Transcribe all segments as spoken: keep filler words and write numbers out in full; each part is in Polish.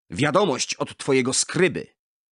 Wiadomość od twojego skryby.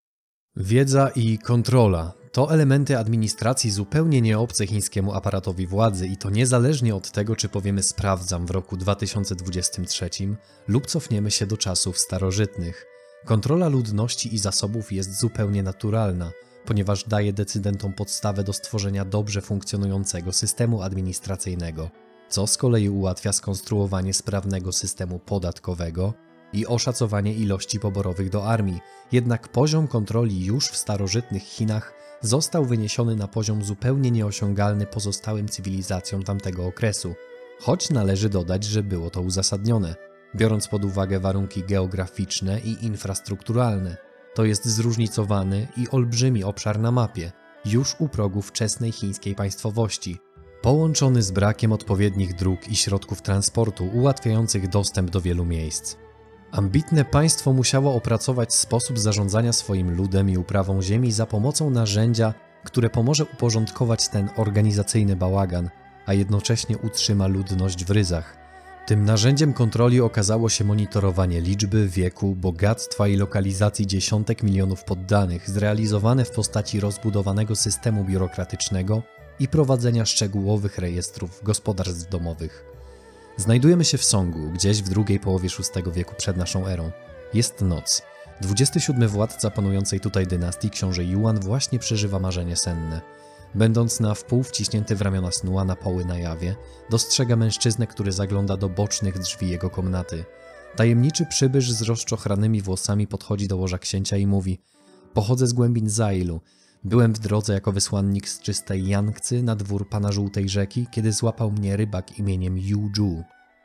Wiedza i kontrola to elementy administracji zupełnie nieobce chińskiemu aparatowi władzy i to niezależnie od tego, czy powiemy sprawdzam w roku dwa tysiące dwudziestym trzecim lub cofniemy się do czasów starożytnych. Kontrola ludności i zasobów jest zupełnie naturalna, ponieważ daje decydentom podstawę do stworzenia dobrze funkcjonującego systemu administracyjnego, co z kolei ułatwia skonstruowanie sprawnego systemu podatkowego i oszacowanie ilości poborowych do armii. Jednak poziom kontroli już w starożytnych Chinach został wyniesiony na poziom zupełnie nieosiągalny pozostałym cywilizacjom tamtego okresu, choć należy dodać, że było to uzasadnione, biorąc pod uwagę warunki geograficzne i infrastrukturalne. To jest zróżnicowany i olbrzymi obszar na mapie, już u progu wczesnej chińskiej państwowości, połączony z brakiem odpowiednich dróg i środków transportu ułatwiających dostęp do wielu miejsc. Ambitne państwo musiało opracować sposób zarządzania swoim ludem i uprawą ziemi za pomocą narzędzia, które pomoże uporządkować ten organizacyjny bałagan, a jednocześnie utrzyma ludność w ryzach. Tym narzędziem kontroli okazało się monitorowanie liczby, wieku, bogactwa i lokalizacji dziesiątek milionów poddanych, zrealizowane w postaci rozbudowanego systemu biurokratycznego i prowadzenia szczegółowych rejestrów gospodarstw domowych. Znajdujemy się w Songu, gdzieś w drugiej połowie szóstego wieku przed naszą erą. Jest noc. dwudziesty siódmy władca panującej tutaj dynastii, książę Yuan, właśnie przeżywa marzenie senne. Będąc na wpół wciśnięty w ramiona snu, a na poły na jawie, dostrzega mężczyznę, który zagląda do bocznych drzwi jego komnaty. Tajemniczy przybysz z rozczochranymi włosami podchodzi do łoża księcia i mówi: pochodzę z głębin Zailu. Byłem w drodze jako wysłannik z czystej Yangtzy na dwór pana Żółtej Rzeki, kiedy złapał mnie rybak imieniem Yu Zhu.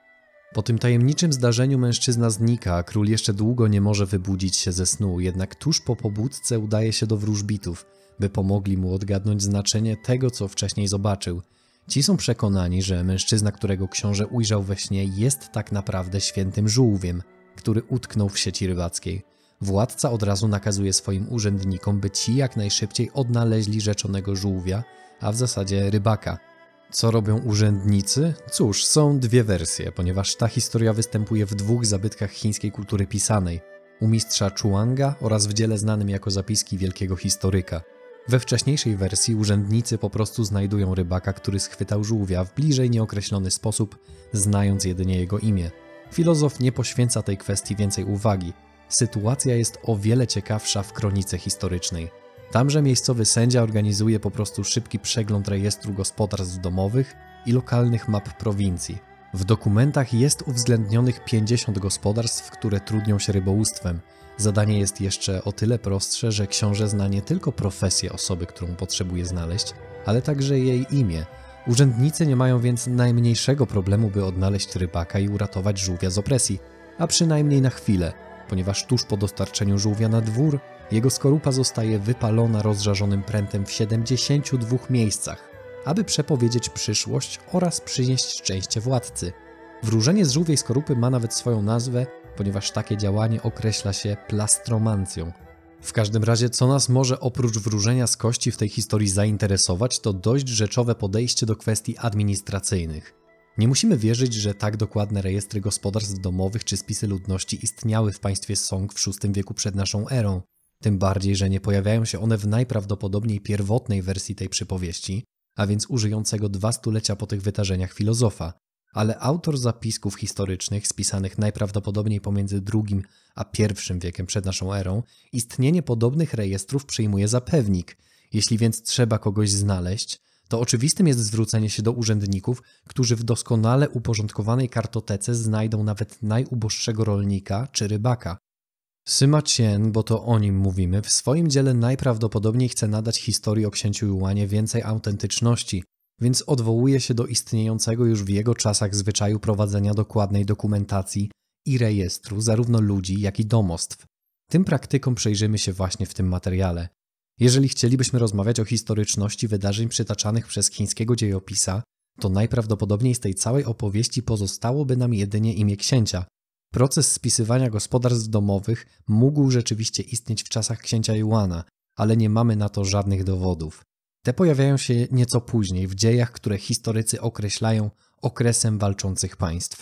Po tym tajemniczym zdarzeniu mężczyzna znika, a król jeszcze długo nie może wybudzić się ze snu, jednak tuż po pobudce udaje się do wróżbitów, by pomogli mu odgadnąć znaczenie tego, co wcześniej zobaczył. Ci są przekonani, że mężczyzna, którego książę ujrzał we śnie, jest tak naprawdę świętym żółwiem, który utknął w sieci rybackiej. Władca od razu nakazuje swoim urzędnikom, by ci jak najszybciej odnaleźli rzeczonego żółwia, a w zasadzie rybaka. Co robią urzędnicy? Cóż, są dwie wersje, ponieważ ta historia występuje w dwóch zabytkach chińskiej kultury pisanej, u mistrza Chuanga oraz w dziele znanym jako Zapiski Wielkiego Historyka. We wcześniejszej wersji urzędnicy po prostu znajdują rybaka, który schwytał żółwia w bliżej nieokreślony sposób, znając jedynie jego imię. Filozof nie poświęca tej kwestii więcej uwagi. Sytuacja jest o wiele ciekawsza w kronice historycznej. Tamże miejscowy sędzia organizuje po prostu szybki przegląd rejestru gospodarstw domowych i lokalnych map prowincji. W dokumentach jest uwzględnionych pięćdziesiąt gospodarstw, które trudnią się rybołówstwem. Zadanie jest jeszcze o tyle prostsze, że książę zna nie tylko profesję osoby, którą potrzebuje znaleźć, ale także jej imię. Urzędnicy nie mają więc najmniejszego problemu, by odnaleźć rybaka i uratować żółwia z opresji, a przynajmniej na chwilę, ponieważ tuż po dostarczeniu żółwia na dwór, jego skorupa zostaje wypalona rozżarzonym prętem w siedemdziesięciu dwóch miejscach, aby przepowiedzieć przyszłość oraz przynieść szczęście władcy. Wróżenie z żółwiej skorupy ma nawet swoją nazwę, ponieważ takie działanie określa się plastromancją. W każdym razie, co nas może oprócz wróżenia z kości w tej historii zainteresować, to dość rzeczowe podejście do kwestii administracyjnych. Nie musimy wierzyć, że tak dokładne rejestry gospodarstw domowych czy spisy ludności istniały w państwie Song w szóstym wieku przed naszą erą. Tym bardziej, że nie pojawiają się one w najprawdopodobniej pierwotnej wersji tej przypowieści, a więc użyjącego dwa stulecia po tych wydarzeniach filozofa. Ale autor zapisków historycznych spisanych najprawdopodobniej pomiędzy drugim a pierwszym wiekiem przed naszą erą istnienie podobnych rejestrów przyjmuje za pewnik. Jeśli więc trzeba kogoś znaleźć, to oczywistym jest zwrócenie się do urzędników, którzy w doskonale uporządkowanej kartotece znajdą nawet najuboższego rolnika czy rybaka. Sima Qian, bo to o nim mówimy, w swoim dziele najprawdopodobniej chce nadać historii o księciu Yuanie więcej autentyczności, więc odwołuje się do istniejącego już w jego czasach zwyczaju prowadzenia dokładnej dokumentacji i rejestru zarówno ludzi, jak i domostw. Tym praktykom przyjrzymy się właśnie w tym materiale. Jeżeli chcielibyśmy rozmawiać o historyczności wydarzeń przytaczanych przez chińskiego dziejopisa, to najprawdopodobniej z tej całej opowieści pozostałoby nam jedynie imię księcia. Proces spisywania gospodarstw domowych mógł rzeczywiście istnieć w czasach księcia Yuana, ale nie mamy na to żadnych dowodów. Te pojawiają się nieco później w dziejach, które historycy określają okresem walczących państw.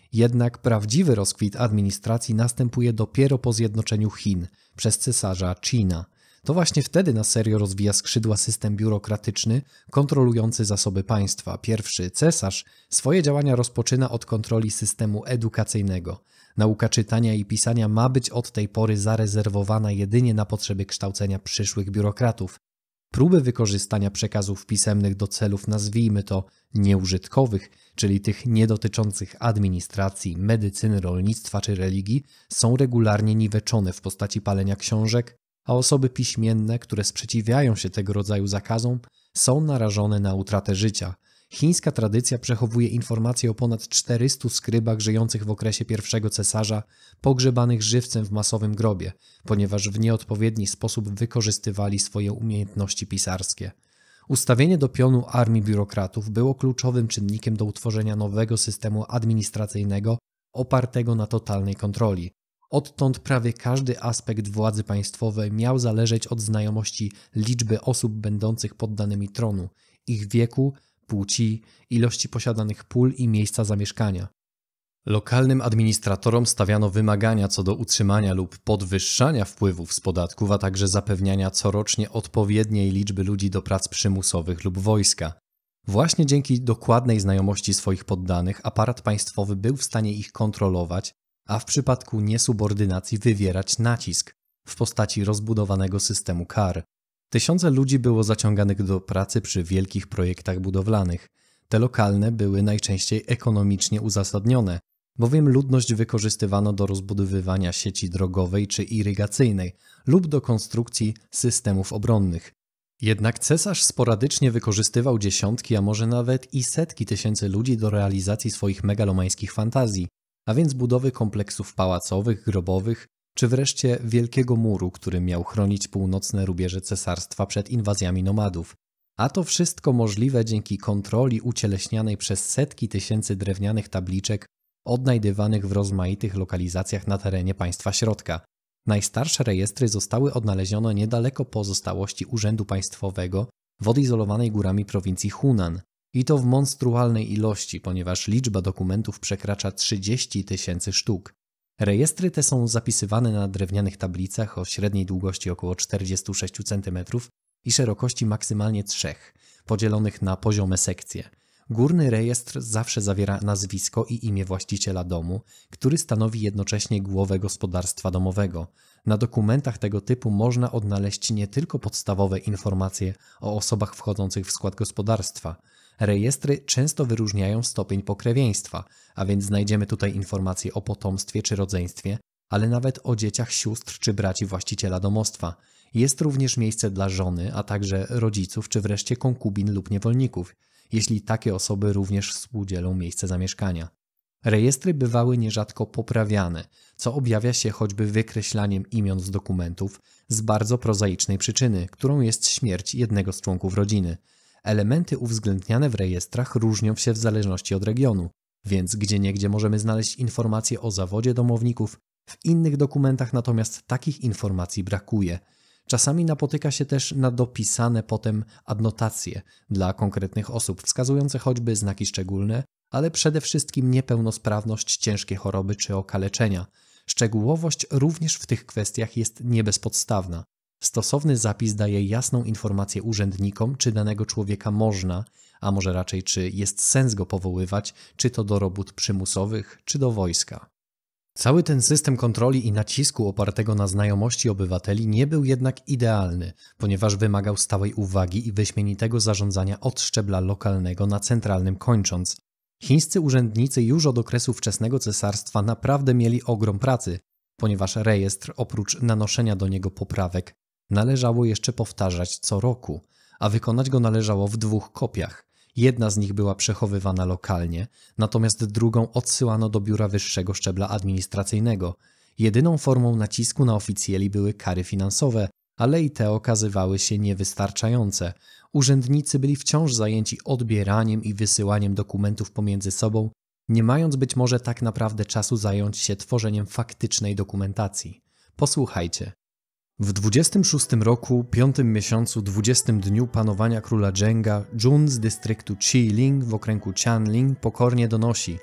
Jednak prawdziwy rozkwit administracji następuje dopiero po zjednoczeniu Chin przez cesarza Qina. To właśnie wtedy na serio rozwija skrzydła system biurokratyczny kontrolujący zasoby państwa. Pierwszy cesarz swoje działania rozpoczyna od kontroli systemu edukacyjnego. Nauka czytania i pisania ma być od tej pory zarezerwowana jedynie na potrzeby kształcenia przyszłych biurokratów. Próby wykorzystania przekazów pisemnych do celów, nazwijmy to, nieużytkowych, czyli tych nie dotyczących administracji, medycyny, rolnictwa czy religii, są regularnie niweczone w postaci palenia książek, a osoby piśmienne, które sprzeciwiają się tego rodzaju zakazom, są narażone na utratę życia. Chińska tradycja przechowuje informacje o ponad czterystu skrybach żyjących w okresie pierwszego cesarza, pogrzebanych żywcem w masowym grobie, ponieważ w nieodpowiedni sposób wykorzystywali swoje umiejętności pisarskie. Ustawienie do pionu armii biurokratów było kluczowym czynnikiem do utworzenia nowego systemu administracyjnego opartego na totalnej kontroli. Odtąd prawie każdy aspekt władzy państwowej miał zależeć od znajomości liczby osób będących poddanymi tronu, ich wieku, płci, ilości posiadanych pól i miejsca zamieszkania. Lokalnym administratorom stawiano wymagania co do utrzymania lub podwyższania wpływów z podatków, a także zapewniania corocznie odpowiedniej liczby ludzi do prac przymusowych lub wojska. Właśnie dzięki dokładnej znajomości swoich poddanych aparat państwowy był w stanie ich kontrolować, a w przypadku niesubordynacji wywierać nacisk w postaci rozbudowanego systemu kar. Tysiące ludzi było zaciąganych do pracy przy wielkich projektach budowlanych. Te lokalne były najczęściej ekonomicznie uzasadnione, bowiem ludność wykorzystywano do rozbudowywania sieci drogowej czy irygacyjnej lub do konstrukcji systemów obronnych. Jednak cesarz sporadycznie wykorzystywał dziesiątki, a może nawet i setki tysięcy ludzi do realizacji swoich megalomańskich fantazji, a więc budowy kompleksów pałacowych, grobowych, czy wreszcie wielkiego muru, który miał chronić północne rubieże cesarstwa przed inwazjami nomadów. A to wszystko możliwe dzięki kontroli ucieleśnianej przez setki tysięcy drewnianych tabliczek odnajdywanych w rozmaitych lokalizacjach na terenie państwa środka. Najstarsze rejestry zostały odnalezione niedaleko pozostałości Urzędu Państwowego w odizolowanej górami prowincji Hunan. I to w monstrualnej ilości, ponieważ liczba dokumentów przekracza trzydzieści tysięcy sztuk. Rejestry te są zapisywane na drewnianych tablicach o średniej długości około czterdziestu sześciu centymetrów i szerokości maksymalnie trzech, podzielonych na poziome sekcje. Górny rejestr zawsze zawiera nazwisko i imię właściciela domu, który stanowi jednocześnie głowę gospodarstwa domowego. Na dokumentach tego typu można odnaleźć nie tylko podstawowe informacje o osobach wchodzących w skład gospodarstwa. Rejestry często wyróżniają stopień pokrewieństwa, a więc znajdziemy tutaj informacje o potomstwie czy rodzeństwie, ale nawet o dzieciach sióstr czy braci właściciela domostwa. Jest również miejsce dla żony, a także rodziców czy wreszcie konkubin lub niewolników, jeśli takie osoby również współdzielą miejsce zamieszkania. Rejestry bywały nierzadko poprawiane, co objawia się choćby wykreślaniem imion z dokumentów z bardzo prozaicznej przyczyny, którą jest śmierć jednego z członków rodziny. Elementy uwzględniane w rejestrach różnią się w zależności od regionu, więc gdzieniegdzie możemy znaleźć informacje o zawodzie domowników, w innych dokumentach natomiast takich informacji brakuje. Czasami napotyka się też na dopisane potem adnotacje dla konkretnych osób, wskazujące choćby znaki szczególne, ale przede wszystkim niepełnosprawność, ciężkie choroby czy okaleczenia. Szczegółowość również w tych kwestiach jest nie bezpodstawna. Stosowny zapis daje jasną informację urzędnikom, czy danego człowieka można, a może raczej czy jest sens go powoływać, czy to do robót przymusowych, czy do wojska. Cały ten system kontroli i nacisku opartego na znajomości obywateli nie był jednak idealny, ponieważ wymagał stałej uwagi i wyśmienitego zarządzania od szczebla lokalnego na centralnym kończąc. Chińscy urzędnicy już od okresu wczesnego cesarstwa naprawdę mieli ogrom pracy, ponieważ rejestr oprócz nanoszenia do niego poprawek należało jeszcze powtarzać co roku, a wykonać go należało w dwóch kopiach. Jedna z nich była przechowywana lokalnie, natomiast drugą odsyłano do biura wyższego szczebla administracyjnego. Jedyną formą nacisku na oficjeli były kary finansowe, ale i te okazywały się niewystarczające. Urzędnicy byli wciąż zajęci odbieraniem i wysyłaniem dokumentów pomiędzy sobą, nie mając być może tak naprawdę czasu zająć się tworzeniem faktycznej dokumentacji. Posłuchajcie. W dwudziestym szóstym roku, piątym miesiącu, dwudziestym dniu panowania króla Zhenga, Jun z dystryktu Qiling w okręgu Qianling pokornie donosi: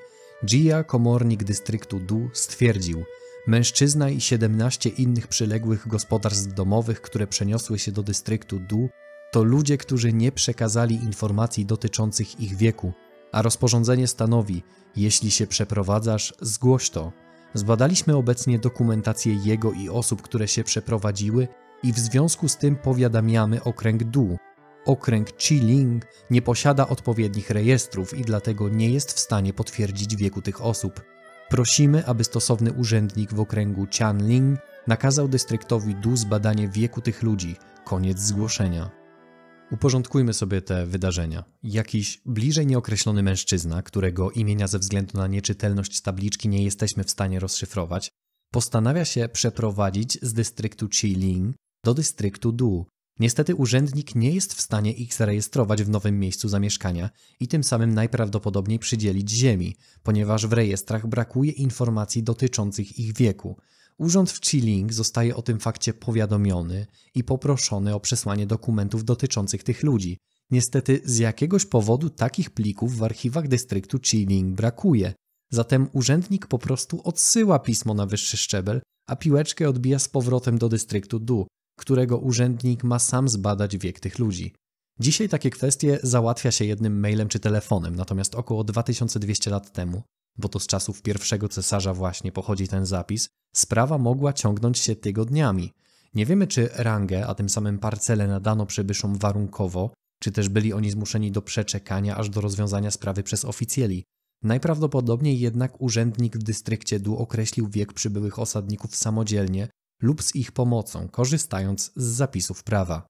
Gia, komornik dystryktu Du, stwierdził: mężczyzna i siedemnaście innych przyległych gospodarstw domowych, które przeniosły się do dystryktu Du, to ludzie, którzy nie przekazali informacji dotyczących ich wieku, a rozporządzenie stanowi: jeśli się przeprowadzasz, zgłoś to. Zbadaliśmy obecnie dokumentację jego i osób, które się przeprowadziły, i w związku z tym powiadamiamy okręg Du. Okręg Chiling nie posiada odpowiednich rejestrów i dlatego nie jest w stanie potwierdzić wieku tych osób. Prosimy, aby stosowny urzędnik w okręgu Tianling nakazał dystryktowi Du zbadanie wieku tych ludzi. Koniec zgłoszenia. Uporządkujmy sobie te wydarzenia. Jakiś bliżej nieokreślony mężczyzna, którego imienia ze względu na nieczytelność tabliczki nie jesteśmy w stanie rozszyfrować, postanawia się przeprowadzić z dystryktu Chiling do dystryktu Du. Niestety urzędnik nie jest w stanie ich zarejestrować w nowym miejscu zamieszkania i tym samym najprawdopodobniej przydzielić ziemi, ponieważ w rejestrach brakuje informacji dotyczących ich wieku. Urząd w Chiling zostaje o tym fakcie powiadomiony i poproszony o przesłanie dokumentów dotyczących tych ludzi. Niestety z jakiegoś powodu takich plików w archiwach dystryktu Chiling brakuje. Zatem urzędnik po prostu odsyła pismo na wyższy szczebel, a piłeczkę odbija z powrotem do dystryktu Du, którego urzędnik ma sam zbadać wiek tych ludzi. Dzisiaj takie kwestie załatwia się jednym mailem czy telefonem, natomiast około dwa tysiące dwieście lat temu, bo to z czasów pierwszego cesarza właśnie pochodzi ten zapis, sprawa mogła ciągnąć się tygodniami. Nie wiemy, czy rangę, a tym samym parcelę nadano przybyszom warunkowo, czy też byli oni zmuszeni do przeczekania aż do rozwiązania sprawy przez oficjeli. Najprawdopodobniej jednak urzędnik w dystrykcie Du określił wiek przybyłych osadników samodzielnie lub z ich pomocą, korzystając z zapisów prawa.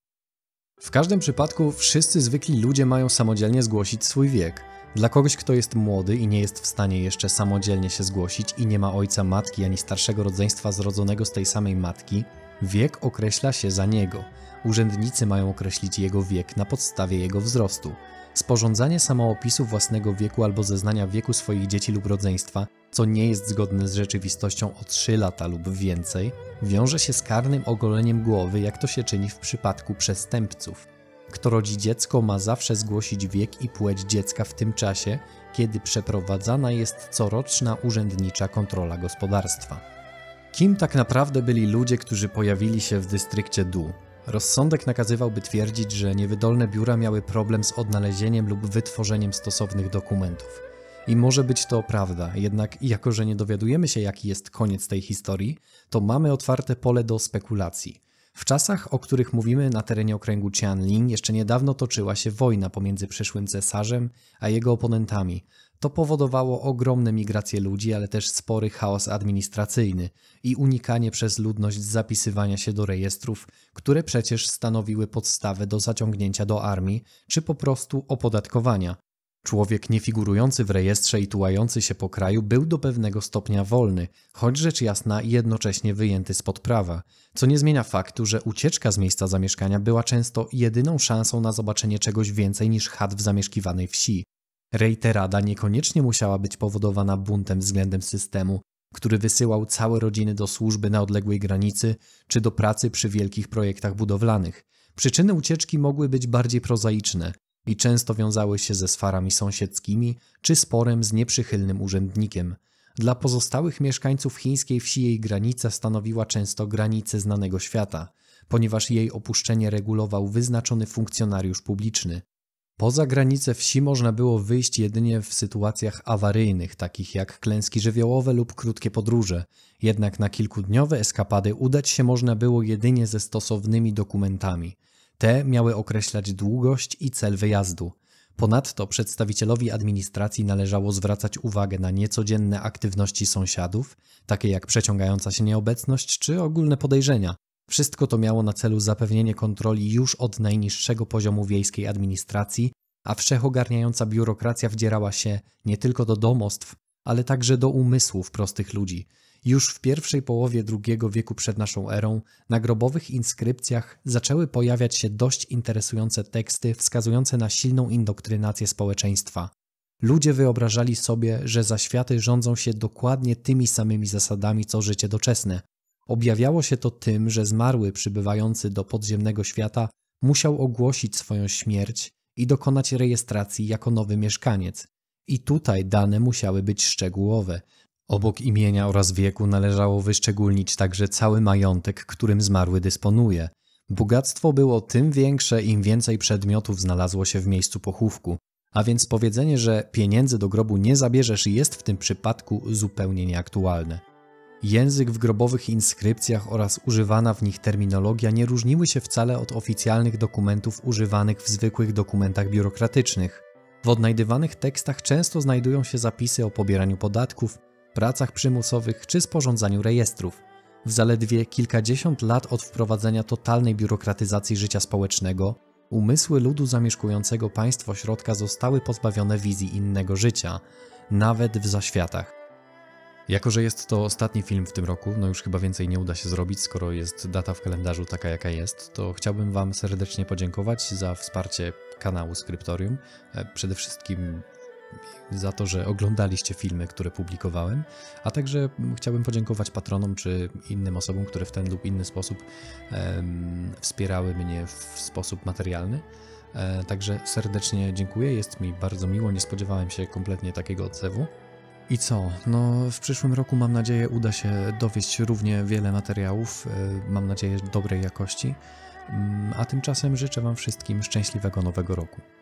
W każdym przypadku wszyscy zwykli ludzie mają samodzielnie zgłosić swój wiek. Dla kogoś, kto jest młody i nie jest w stanie jeszcze samodzielnie się zgłosić i nie ma ojca, matki ani starszego rodzeństwa zrodzonego z tej samej matki, wiek określa się za niego. Urzędnicy mają określić jego wiek na podstawie jego wzrostu. Sporządzanie samoopisu własnego wieku albo zeznania wieku swoich dzieci lub rodzeństwa, co nie jest zgodne z rzeczywistością o trzy lata lub więcej, wiąże się z karnym ogoleniem głowy, jak to się czyni w przypadku przestępców. Kto rodzi dziecko, ma zawsze zgłosić wiek i płeć dziecka w tym czasie, kiedy przeprowadzana jest coroczna urzędnicza kontrola gospodarstwa. Kim tak naprawdę byli ludzie, którzy pojawili się w dystrykcie Du? Rozsądek nakazywałby twierdzić, że niewydolne biura miały problem z odnalezieniem lub wytworzeniem stosownych dokumentów. I może być to prawda, jednak jako że nie dowiadujemy się, jaki jest koniec tej historii, to mamy otwarte pole do spekulacji. W czasach, o których mówimy, na terenie okręgu Tianling jeszcze niedawno toczyła się wojna pomiędzy przyszłym cesarzem a jego oponentami. To powodowało ogromne migracje ludzi, ale też spory chaos administracyjny i unikanie przez ludność zapisywania się do rejestrów, które przecież stanowiły podstawę do zaciągnięcia do armii czy po prostu opodatkowania. Człowiek niefigurujący w rejestrze i tułający się po kraju był do pewnego stopnia wolny, choć rzecz jasna jednocześnie wyjęty spod prawa, co nie zmienia faktu, że ucieczka z miejsca zamieszkania była często jedyną szansą na zobaczenie czegoś więcej niż chat w zamieszkiwanej wsi. Rejterada niekoniecznie musiała być powodowana buntem względem systemu, który wysyłał całe rodziny do służby na odległej granicy czy do pracy przy wielkich projektach budowlanych. Przyczyny ucieczki mogły być bardziej prozaiczne i często wiązały się ze swarami sąsiedzkimi czy sporem z nieprzychylnym urzędnikiem. Dla pozostałych mieszkańców chińskiej wsi jej granica stanowiła często granicę znanego świata, ponieważ jej opuszczenie regulował wyznaczony funkcjonariusz publiczny. Poza granice wsi można było wyjść jedynie w sytuacjach awaryjnych, takich jak klęski żywiołowe lub krótkie podróże, jednak na kilkudniowe eskapady udać się można było jedynie ze stosownymi dokumentami. Te miały określać długość i cel wyjazdu. Ponadto przedstawicielowi administracji należało zwracać uwagę na niecodzienne aktywności sąsiadów, takie jak przeciągająca się nieobecność czy ogólne podejrzenia. Wszystko to miało na celu zapewnienie kontroli już od najniższego poziomu wiejskiej administracji, a wszechogarniająca biurokracja wdzierała się nie tylko do domostw, ale także do umysłów prostych ludzi. Już w pierwszej połowie drugiego wieku przed naszą erą na grobowych inskrypcjach zaczęły pojawiać się dość interesujące teksty wskazujące na silną indoktrynację społeczeństwa. Ludzie wyobrażali sobie, że zaświaty rządzą się dokładnie tymi samymi zasadami co życie doczesne. Objawiało się to tym, że zmarły przybywający do podziemnego świata musiał ogłosić swoją śmierć i dokonać rejestracji jako nowy mieszkaniec. I tutaj dane musiały być szczegółowe. Obok imienia oraz wieku należało wyszczególnić także cały majątek, którym zmarły dysponuje. Bogactwo było tym większe, im więcej przedmiotów znalazło się w miejscu pochówku, a więc powiedzenie, że pieniędzy do grobu nie zabierzesz, jest w tym przypadku zupełnie nieaktualne. Język w grobowych inskrypcjach oraz używana w nich terminologia nie różniły się wcale od oficjalnych dokumentów używanych w zwykłych dokumentach biurokratycznych. W odnajdywanych tekstach często znajdują się zapisy o pobieraniu podatków, pracach przymusowych czy sporządzaniu rejestrów. W zaledwie kilkadziesiąt lat od wprowadzenia totalnej biurokratyzacji życia społecznego, umysły ludu zamieszkującego państwo środka zostały pozbawione wizji innego życia, nawet w zaświatach. Jako że jest to ostatni film w tym roku, no już chyba więcej nie uda się zrobić, skoro jest data w kalendarzu taka jaka jest, to chciałbym Wam serdecznie podziękować za wsparcie kanału Skryptorium. Przede wszystkim za to, że oglądaliście filmy, które publikowałem, a także chciałbym podziękować patronom czy innym osobom, które w ten lub inny sposób em, wspierały mnie w sposób materialny. E, także serdecznie dziękuję, jest mi bardzo miło, nie spodziewałem się kompletnie takiego odzewu. I co? No w przyszłym roku mam nadzieję uda się dowieść równie wiele materiałów, e, mam nadzieję dobrej jakości, a tymczasem życzę Wam wszystkim szczęśliwego nowego roku.